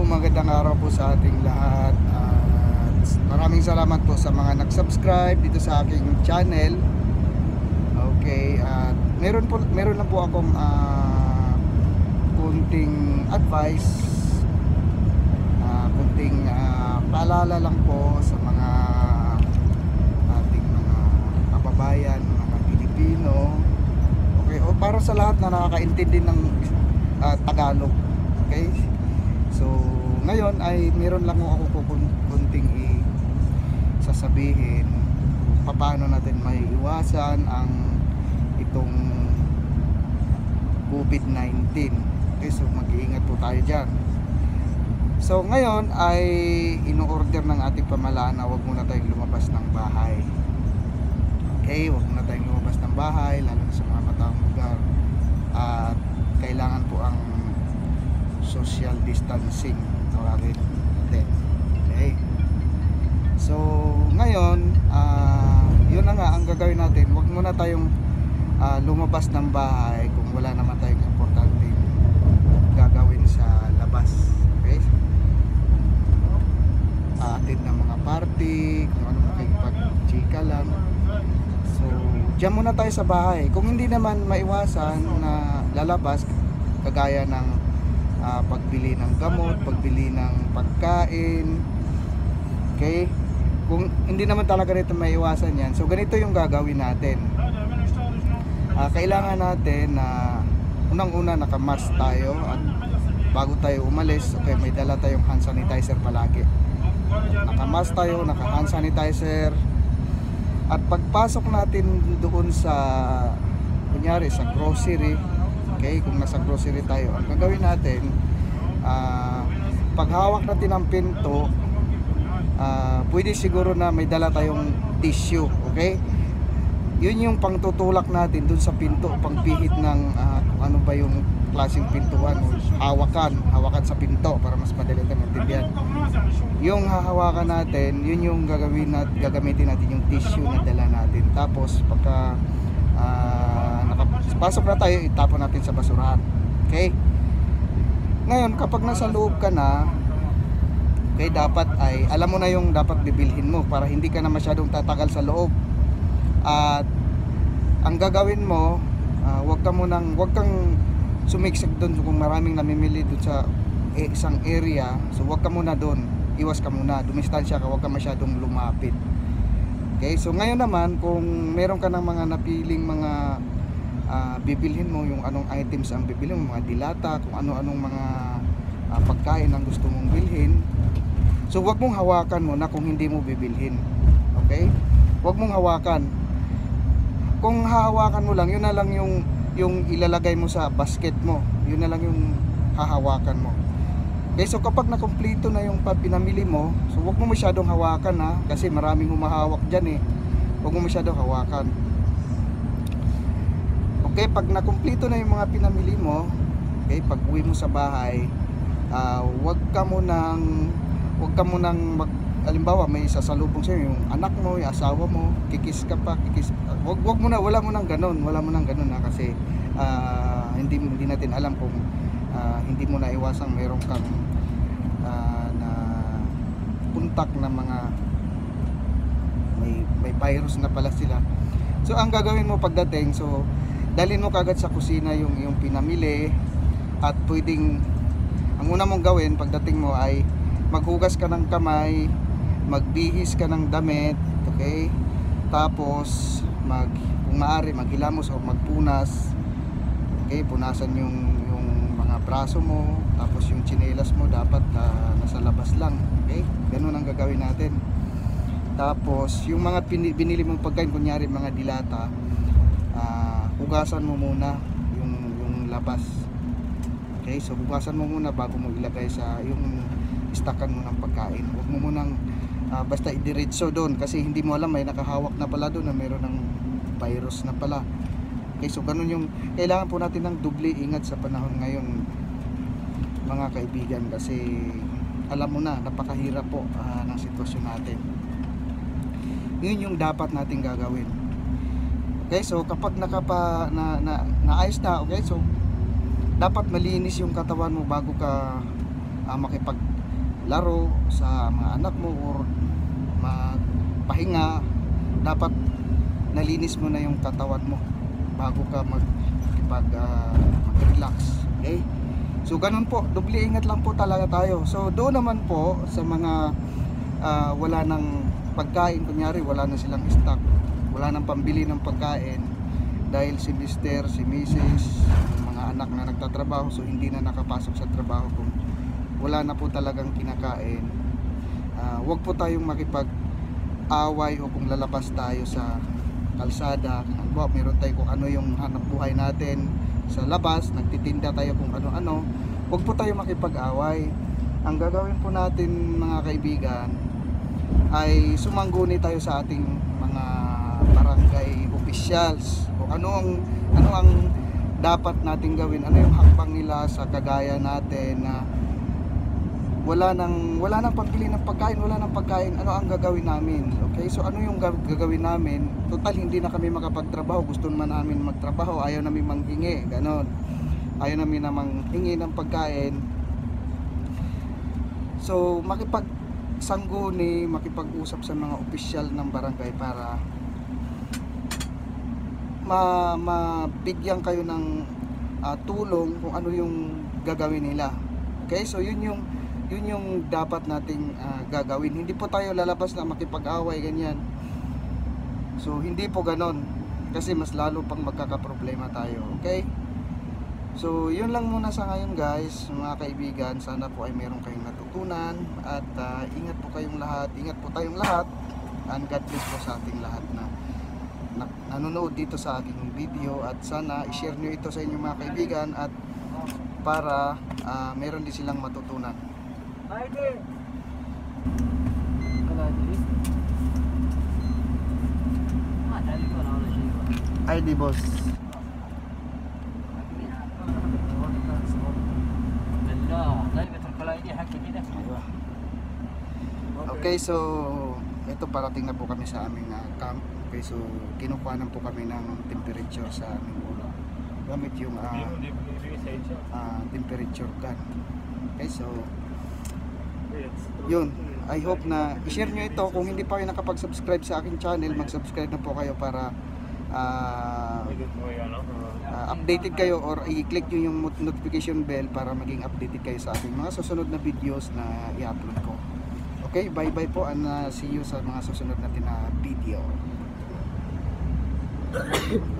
magandang araw po sa ating lahat. Maraming salamat po sa mga nag-subscribe dito sa aking channel. Okay, at meron lang po akong kunting advice, kunting paalala lang po sa mga ating mga kababayan, mga Pilipino. Okay, o para sa lahat na nakakaintindi ng Tagalog. Okay? So, ngayon ay meron lang ako kunting sasabihin kung paano natin may iwasan ang itong COVID-19. Okay, so mag-iingat po tayo dyan. So, ngayon ay ino-order ng ating pamahalaan na huwag muna tayong lumabas ng bahay. Okay, huwag muna tayong lumabas ng bahay, lalo na sa mga mataong lugar. At kailangan po ang social distancing tawagin natin. Okay, so ngayon yun na nga ang gagawin natin. Huwag muna tayong lumabas ng bahay kung wala naman tayong importante gagawin sa labas. Okay, atid ng mga party, kung ano makikipag-chika lang. So diyan muna tayo sa bahay. Kung hindi naman maiwasan na lalabas, kagaya ng pagbili ng gamot, pagbili ng pagkain. Okay, kung hindi naman talaga nito maiwasan yan, so ganito yung gagawin natin. Kailangan natin na unang-una naka-mask tayo, at bago tayo umalis, okay, may dala tayong hand sanitizer palagi. Naka-mask tayo, naka-hand sanitizer. At pagpasok natin doon sa, kunyari sa grocery, okay, kung nasa grocery tayo, ang gagawin natin, paghawak natin ang pinto, pwede siguro na may dala tayong tissue. Okay, yun yung pangtutulak natin dun sa pinto, pangpihit ng kung ano ba yung klaseng pintuan, hawakan sa pinto para mas madali tayo maintindihan. Yung hahawakan natin, yun yung gagamitin natin yung tissue na dala natin. Tapos pagka nakapasok na tayo, itapon natin sa basurahan. Okay, ngayon kapag nasa loob ka na, okay, dapat ay alam mo na yung dapat bibilhin mo para hindi ka na masyadong tatagal sa loob. At ang gagawin mo, wag kang sumiksik doon kung maraming namimili doon sa isang area. So wag ka muna doon, iwas ka muna, dumistansya ka, wag ka masyadong lumapit. Okay, so ngayon naman, kung meron ka ng mga napiling mga bibilhin mo, yung anong items ang bibilhin mo, mga dilata, kung ano-anong mga pagkain ang gusto mong bilhin. So wag mong hawakan mo na kung hindi mo bibilhin. Okay, wag mong hawakan. Kung hahawakan mo lang, yun na lang yung ilalagay mo sa basket mo, yun na lang yung hahawakan mo. Okay, so kapag nakumpleto na yung pinamili mo, so wag mo masyadong hawakan, kasi maraming humahawak dyan. Wag mo masyadong hawakan. Okay, pag nakumpleto na yung mga pinamili mo, okay, pag uwi mo sa bahay, wag ka munang halimbawa may sasalubong sa'yo yung anak mo, yung asawa mo, kikis ka pa, wag mo na, wala mo nang ganun kasi hindi natin alam kung hindi mo na iwasang meron kang na puntak na mga may virus na pala sila. So ang gagawin mo pagdating, so dalhin mo kagad sa kusina yung pinamili, at pwedeng ang una mong gawin pagdating mo ay maghugas ka ng kamay, magbihis ka ng damit. Okay, tapos kung maaari maghilamos o magpunas. Okay, punasan yung mga braso mo, tapos yung tsinelas mo dapat nasa labas lang. Okay, ganun ang gagawin natin. Tapos yung mga binili mong pagkain, kunyari mga dilata, hugasan mo muna yung labas. Okay, so hugasan mo muna bago mo ilagay sa yung istakan mo ng pagkain. Huwag mo munang basta idiretso doon, kasi hindi mo alam may nakahawak na pala doon na meron ng virus na pala. Okay, so ganun yung kailangan po natin ng doble ingat sa panahon ngayon, mga kaibigan, kasi alam mo na, napakahirap po ng sitwasyon natin. Yun yung dapat nating gagawin. Okay, so kapag naayos na, okay, so dapat malinis yung katawan mo bago ka maglaro sa mga anak mo or magpahinga, dapat nalinis mo na yung katawan mo bago ka mag-relax. Okay? So ganun po, doble ingat lang po talaga tayo. So doon naman po sa mga wala nang pagkain, kunyari wala na silang stock, wala nang pambili ng pagkain dahil si Mr., si Mrs., mga anak na nagtatrabaho, so hindi na nakapasok sa trabaho kung wala na po talagang kinakain. Huwag po tayong makipag-away o kung lalabas tayo sa kalsada, meron tayo kung ano yung hanap buhay natin sa labas, nagtitinda tayo kung ano-ano, huwag po tayo makipag-away. Ang gagawin po natin mga kaibigan ay sumangguni tayo sa ating mga barangay officials o ano ang dapat nating gawin, ano yung hakbang nila sa kagaya natin na wala nang pambili ng pagkain, wala nang pagkain, ano ang gagawin namin? Okay, so ano yung gagawin namin? Total hindi na kami makapagtrabaho, gusto naman namin magtrabaho, ayaw namin manghingi, ganon, ayaw namin na manghingi ng pagkain. So makipagsangguni, makipag-usap sa mga opisyal ng barangay para mabigyan kayo ng tulong kung ano yung gagawin nila. Okay, so yun yung dapat nating gagawin. Hindi po tayo lalabas na makipag-away ganyan. So hindi po ganon, kasi mas lalo pang magkakaproblema tayo. Okay, so yun lang muna sa ngayon guys mga kaibigan. Sana po ay meron kayong natutunan at ingat po kayong lahat, ingat po tayong lahat, and God bless po sa ating lahat na nanonood dito sa aking video, at sana i-share nyo ito sa inyong mga kaibigan at para meron din silang matutunan. ID boss. Okay, so ito parating na po kami sa aming camp. Okay, so kinukuhanan po kami ng temperature sa aming ulo gamit yung temperature gun. Okay, so yun, I hope na i-share nyo ito. Kung hindi pa kayo nakapag-subscribe sa aking channel, mag-subscribe na po kayo para updated kayo, or i-click nyo yung notification bell para maging updated kayo sa aking mga susunod na videos na i-upload ko. Okay, bye bye po, and see you sa mga susunod natin na video.